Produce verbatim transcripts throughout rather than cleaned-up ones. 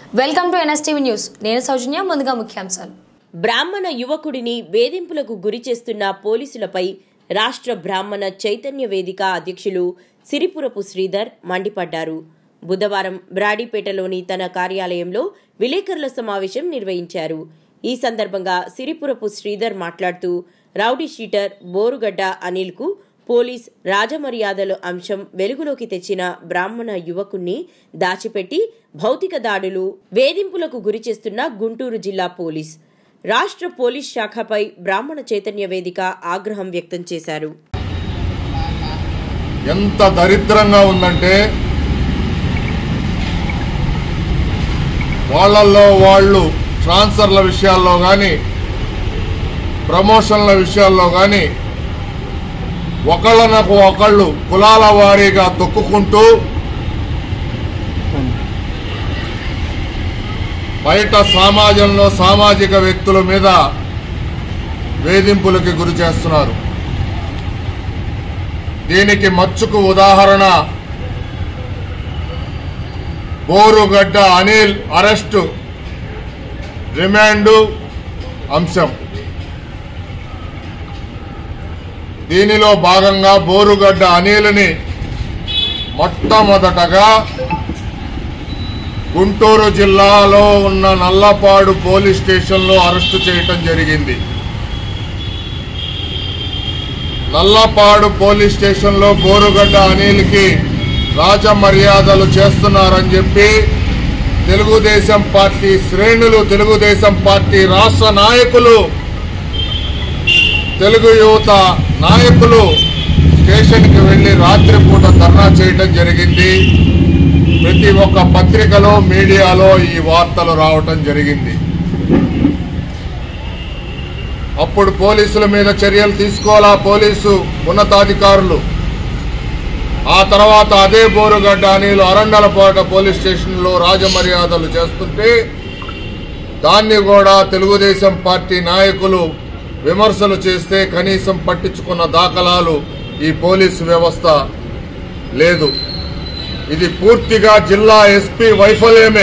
Welcome to NSTV news. నేను సౌజన్య. ముందుగా ముఖ్యాంశాలు. బ్రాహ్మణ యువకుడిని వేధింపులకు గురి చేస్తున్న పోలీసులపై రాష్ట్ర బ్రాహ్మణ చైతన్య వేదిక అధ్యక్షులు సిరిపురపు శ్రీధర్ మండిపడ్డారు. బుధవారం బ్రాడీపేటలోని తన కార్యాలయంలో విలేకరుల సమావేశం నిర్వహించారు. ఈ సందర్భంగా సిరిపురపు శ్రీధర్ మాట్లాడుతూ రౌడీ షీటర్ బోరుగడ్డ అనిల్ కు పోలీస్ రాజమర్యాదల అంశం వెలుగులోకి తెచ్చిన బ్రాహ్మణ యువకుణ్ణి దాచిపెట్టి భౌతిక దాడులు, వేధింపులకు గురి చేస్తున్న గుంటూరు జిల్లా పోలీస్, రాష్ట్ర పోలీస్ శాఖపై బ్రాహ్మణ చైతన్య వేదిక ఆగ్రహం వ్యక్తం చేశారు. ఎంత దరిద్రంగా ఉందంటే వాళ్ళల్లో వాళ్ళు ట్రాన్స్ఫర్ల విషయాల్లో కానీ ప్రమోషన్ల విషయాల్లో కానీ ఒకళ్ళనకు ఒకళ్ళు కులాల వారీగా తొక్కుకుంటూ బయట సమాజంలో సామాజిక వ్యక్తుల మీద వేధింపులకి గురి చేస్తున్నారు. దీనికి మచ్చుకు ఉదాహరణ బోరుగడ్డ అనిల్ అరెస్టు, రిమాండు అంశం. దీనిలో భాగంగా బోరుగడ్డ అనిల్ని మొట్టమొదటగా గుంటూరు జిల్లాలో ఉన్న నల్లపాడు పోలీస్ స్టేషన్లో అరెస్టు చేయటం జరిగింది. నల్లపాడు పోలీస్ స్టేషన్లో బోరుగడ్డ అనిల్కి రాజమర్యాదలు చేస్తున్నారని చెప్పి తెలుగుదేశం పార్టీ శ్రేణులు, తెలుగుదేశం పార్టీ రాష్ట్ర నాయకులు, తెలుగు యువత నాయకులు స్టేషన్కి వెళ్లి రాత్రిపూట ధర్నా చేయడం జరిగింది. ప్రతి ఒక్క పత్రికలో, మీడియాలో ఈ వార్తలు రావటం జరిగింది. అప్పుడు పోలీసుల మీద చర్యలు తీసుకోవాలా పోలీసు ఉన్నతాధికారులు. ఆ తర్వాత అదే బోరుగడ్డ అనిల్ అరండలపాట పోలీస్ స్టేషన్లో రాజమర్యాదలు చేస్తుంటే దాన్ని కూడా తెలుగుదేశం పార్టీ నాయకులు విమర్శలు చేస్తే కనీసం పట్టించుకున్న దాఖలాలు ఈ పోలీసు వ్యవస్థ లేదు. ఇది పూర్తిగా జిల్లా ఎస్పీ వైఫల్యమే.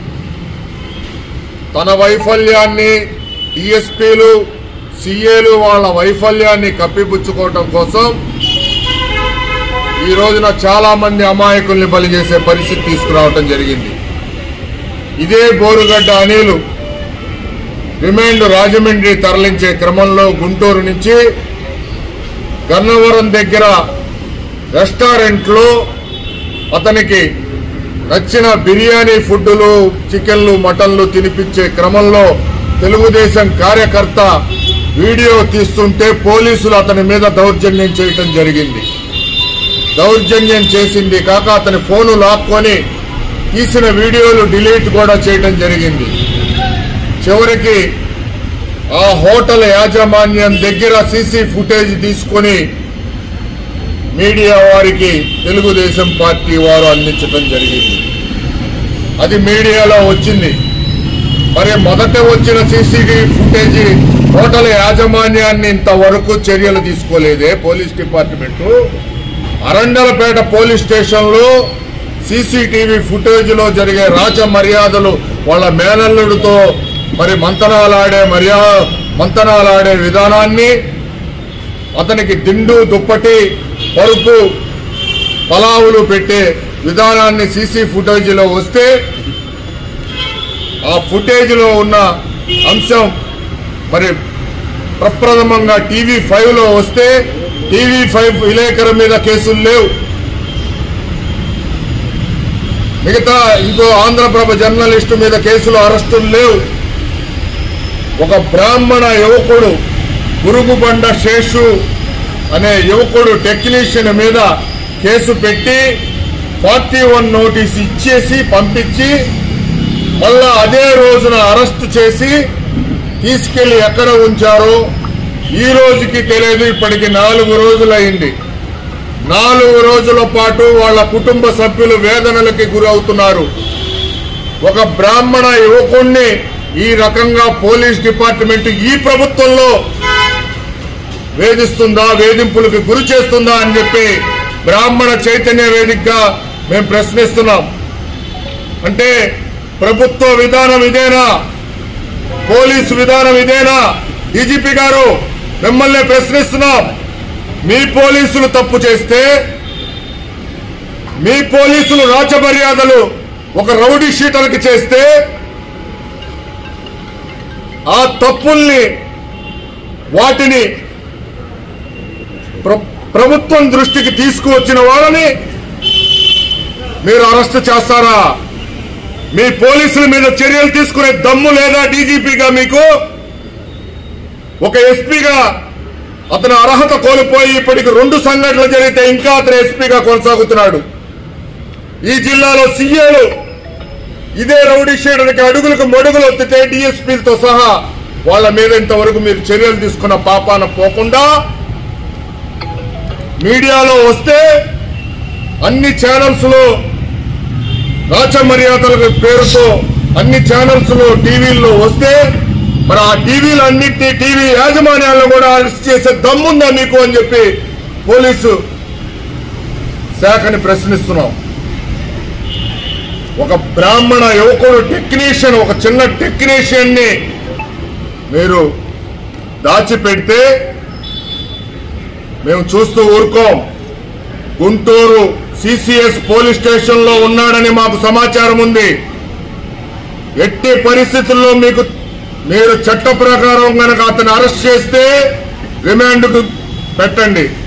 తన వైఫల్యాన్ని డిఎస్పీలు, సిఏలు వాళ్ళ వైఫల్యాన్ని కప్పిపుచ్చుకోవటం కోసం ఈ రోజున చాలా మంది అమాయకుల్ని బలి చేసే పరిస్థితి తీసుకురావటం జరిగింది. ఇదే బోరుగడ్డ అనిల్ రిమాండ్ రాజమండ్రి తరలించే క్రమంలో గుంటూరు నుంచి గన్నవరం దగ్గర రెస్టారెంట్లో అతనికి నచ్చిన బిర్యానీ ఫుడ్లు, చికెన్లు, మటన్లు తినిపించే క్రమంలో తెలుగుదేశం కార్యకర్త వీడియో తీస్తుంటే పోలీసులు అతని మీద దౌర్జన్యం చేయటం జరిగింది. దౌర్జన్యం చేసింది కాక అతని ఫోను లాక్కొని తీసిన వీడియోలు డిలీట్ కూడా చేయటం జరిగింది. చివరికి ఆ హోటల్ యాజమాన్యం దగ్గర సీసీ ఫుటేజ్ తీసుకొని మీడియా వారికి తెలుగుదేశం పార్టీ వారు అందించడం జరిగింది. అది మీడియాలో వచ్చింది. మరి మొదట వచ్చిన సీసీటీవీ ఫుటేజ్ హోటల్ యాజమాన్యాన్ని ఇంతవరకు చర్యలు తీసుకోలేదే పోలీస్ డిపార్ట్మెంటు. అరండలపేట పోలీస్ స్టేషన్లో సీసీటీవీ ఫుటేజ్ లో జరిగే రాజ మర్యాదలు, వాళ్ళ మేనల్లుడితో మరి మంతనాలాడే మర్యాద మంతనాలాడే విధానాన్ని, అతనికి దిండు, దుప్పటి, పరుపు, పలావులు పెట్టే విధానాన్ని సీసీ ఫుటేజ్ లో వస్తే ఆ ఫుటేజ్ లో ఉన్న అంశం మరి ప్రప్రథమంగా టీవీ ఫైవ్ లో వస్తే టీవీ ఫైవ్ విలేకరు మీద కేసులు లేవు. మిగతా ఇంకో ఆంధ్రప్రభ జర్నలిస్టు మీద కేసులు, అరెస్టులు లేవు. ఒక బ్రాహ్మణ యువకుడు గురుగుబండ శేషు అనే యువకుడు టెక్నీషియన్ మీద కేసు పెట్టి ఫార్టీ వన్ నోటీస్ ఇచ్చేసి పంపించి మళ్ళా అదే రోజున అరెస్టు చేసి తీసుకెళ్లి ఎక్కడ ఉంచారో ఈ రోజుకి తెలియదు. ఇప్పటికి నాలుగు రోజులైంది. నాలుగు రోజుల పాటు వాళ్ళ కుటుంబ సభ్యులు వేదనలకి గురవుతున్నారు. ఒక బ్రాహ్మణ యువకుణ్ణి ఈ రకంగా పోలీస్ డిపార్ట్మెంట్ ఈ ప్రభుత్వంలో వేధిస్తుందా, వేధింపులకు గురి చేస్తుందా అని చెప్పి బ్రాహ్మణ చైతన్య వేదికగా మేము ప్రశ్నిస్తున్నాం. అంటే ప్రభుత్వ విధానం ఇదేనా? పోలీసు విధానం ఇదేనా? డీజీపీ గారు మిమ్మల్ని ప్రశ్నిస్తున్నాం. మీ పోలీసులు తప్పు చేస్తే, మీ పోలీసులు రాజమర్యాదలు ఒక రౌడీ షీటర్కి చేస్తే, ఆ తప్పుల్ని వాటిని ప్రభుత్వం దృష్టికి తీసుకువచ్చిన వాళ్ళని మీరు అరెస్ట్ చేస్తారా? మీ పోలీసుల మీద చర్యలు తీసుకునే దమ్ము లేదా డీజీపీగా మీకు? ఒక ఎస్పీగా అతను అర్హత కోల్పోయి ఇప్పటికి రెండు సంఘటనలు జరిగితే ఇంకా అతను ఎస్పీగా కొనసాగుతున్నాడు. ఈ జిల్లాలో సీఏలు ఇదే రౌడీ షీటర్కి అడుగులకు మడుగులు ఒత్తితే డిఎస్పీలతో సహా వాళ్ళ మీద ఇంతవరకు మీరు చర్యలు తీసుకున్న పాపాన పోకుండా మీడియాలో వస్తే అన్ని ఛానల్స్ లో రాచమర్యాదల పేరుతో అన్ని ఛానల్స్ లో టీవీల్లో వస్తే మరి ఆ టీవీలు అన్నింటినీ టీవీ యాజమాన్యాలను కూడా అరెస్ట్ చేసే దమ్ముందా మీకు అని చెప్పి పోలీసు శాఖని ప్రశ్నిస్తున్నాం. ఒక బ్రాహ్మణ యువకుడు టెక్నీషియన్, ఒక చిన్న టెక్నీషియన్ ని మీరు దాచిపెడితే మేము చూస్తూ ఊరుకోం. గుంటూరు సిసిఎస్ పోలీస్ స్టేషన్ లో ఉన్నాడని మాకు సమాచారం ఉంది. ఎట్టి పరిస్థితుల్లో మీకు మీరు చట్ట ప్రకారం కనుక అతను అరెస్ట్ చేస్తే రిమాండ్ కు పెట్టండి.